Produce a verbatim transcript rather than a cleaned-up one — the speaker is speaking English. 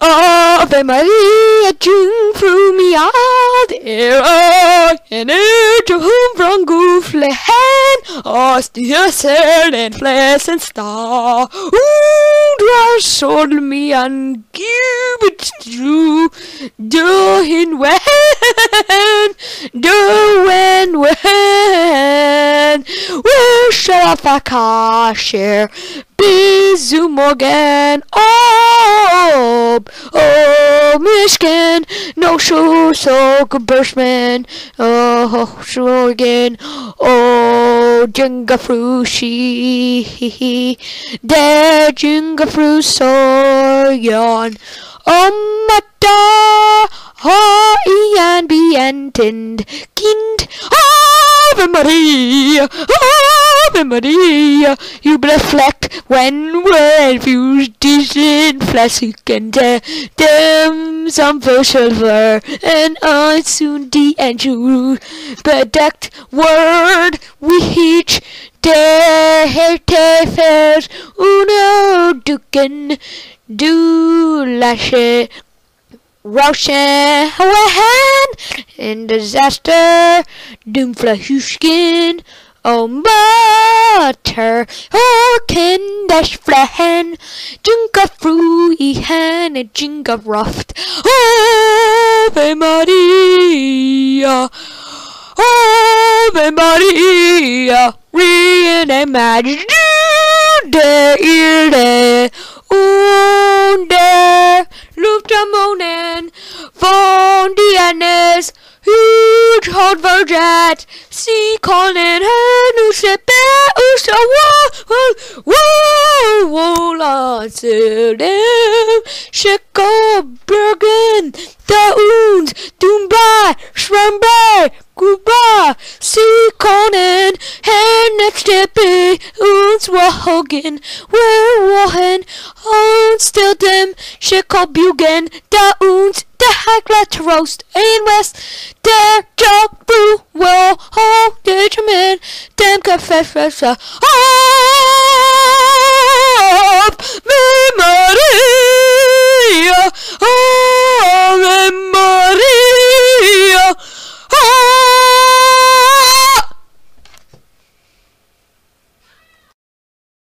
Ave Maria, jungfru mild, era henne till whom från goflehen, astyrseln en fläsen sta, undrar sol mi an gubet du, du hin wen, du wen wen, where shall I kasher, bizu morgen, ob, oh, Michigan, no sure so Gebushman, oh, sure again, oh, Jinga Frushi, der Jinga Frusorgon, oh, Mata, ha, ian, beentend, kind, Ave Maria, Ave Maria, you reflect when we're infused in flesh and them some for silver, and I soon the angel bedecked word we each der tefers uno duken du lashe Roshan in disaster, Doomflahushkin, oh butter, oh kindash flahen, Jinka fru ihan, and Jinka ruft, Ave Maria, Ave Maria, reimagine the ear under Luftamonen von Dianes huge hot verjet see calling her nu sepe usa wo wo wo la sedem Chicago Bergen the uns Dumbai Schrambai Kuba see calling her next steppe uns wogen where wohen on still dem Chicago Bugen the uns the haglet roast in west der job brew well oh determine dem café fresh oh